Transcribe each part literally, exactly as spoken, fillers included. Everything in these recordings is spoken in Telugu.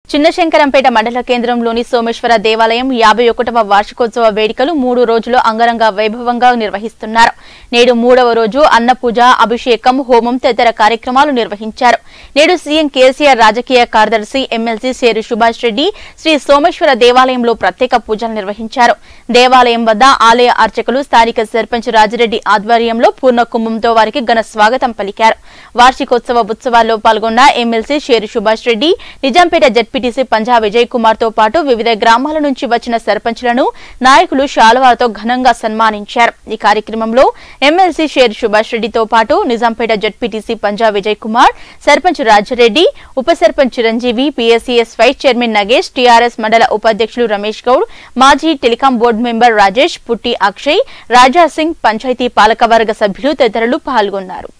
చిన్నశంకరంపేట మండల కేంద్రంలోని సోమేశ్వర దేవాలయం యాభై ఒకటవ వార్షికోత్సవ వేడుకలు మూడు రోజులు అంగరంగ వైభవంగా నిర్వహిస్తున్నారు. నేడు మూడవ రోజు అన్నపూజ, అభిషేకం, హోమం తదితర కార్యక్రమాలు నిర్వహించారు. నేడు సీఎం కేసీఆర్ రాజకీయ కార్యదర్శి ఎమ్మెల్సీ శేరు సుభాష్ రెడ్డి శ్రీ సోమేశ్వర దేవాలయంలో ప్రత్యేక పూజలు నిర్వహించారు. దేవాలయం వద్ద ఆలయ అర్చకులు స్థానిక సర్పంచ్ రాజిరెడ్డి ఆధ్వర్యంలో పూర్ణ కుంభంతో వారికి ఘన స్వాగతం పలికారు. వార్షికోత్సవ ఉత్సవాల్లో పాల్గొన్న ఎమ్మెల్సీ శేరు సుభాష్ రెడ్డి, నిజాంపేట జడ్పీటీసీ పంజా విజయ్ కుమార్ తో పాటు వివిధ గ్రామాల నుంచి వచ్చిన సర్పంచ్లను నాయకులు శాలువాలతో ఘనంగా సన్మానించారు. ఈ కార్యక్రమంలో ఎమ్మెల్సీ శేరు సుభాష్ రెడ్డితో పాటు నిజాంపేట జడ్పీటీసీ పంజా విజయ్ కుమార్, సర్పంచ్ రాజిరెడ్డి, ఉప sarpanch Chiranjeevi, PSCS vice chairman Nagesh, TRS మండల ఉపాధ్యక్షులు రమేష్ గౌడ్, మాజీ టెలికాం బోర్డు మెంబర్ రాజేష్, పుట్టి అక్షయ్, రాజా సింగ్, పంచాయతీ పాలకవర్గ సభ్యులు తదితరులు పాల్గొన్నారు.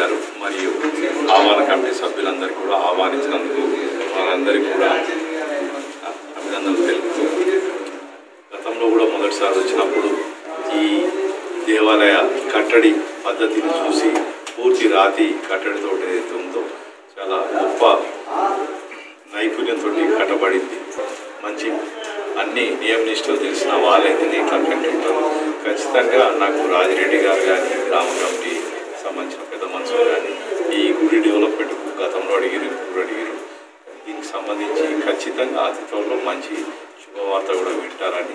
అందరికీ కూడా అభినందనలు తెలుపుతూ, గతంలో కూడా మొదటిసారి వచ్చినప్పుడు ఈ దేవాలయ కట్టడి పద్ధతిని చూసి పూర్తి రాతి కట్టడితో ఏదైతే ఉందో చాలా గొప్ప నైపుణ్యంతో కట్టబడింది. మంచి అన్ని నియమ నిష్టలు తెలిసిన వాళ్ళైతే ఇట్లా కట్టుంటారు. ఖచ్చితంగా నాకు రాజిరెడ్డి గారు కానీ, గ్రామ కమిటీ సంబంధించిన పెద్ద మనుషులు కానీ ఈ గుడి డెవలప్మెంట్కు గతంలో అడిగిరు, ఇప్పుడు అడిగిరు. దీనికి సంబంధించి ఖచ్చితంగా అతి త్వరలో మంచి శుభవార్త కూడా వింటారని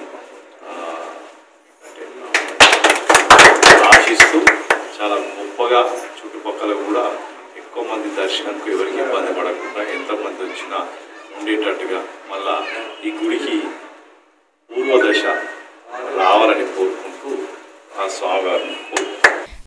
ఆశిస్తూ, చాలా గొప్పగా చుట్టుపక్కల కూడా ఎక్కువ మంది దర్శనానికి ఎవరికి ఇబ్బంది పడకుండా ఎంతమంది వచ్చినా ఉండేటట్టుగా మళ్ళా ఈ గుడికి పూర్వదశ రావాలని కోరుకుంటూ ఆ స్వామివారిని కోరుకుంటున్నాను.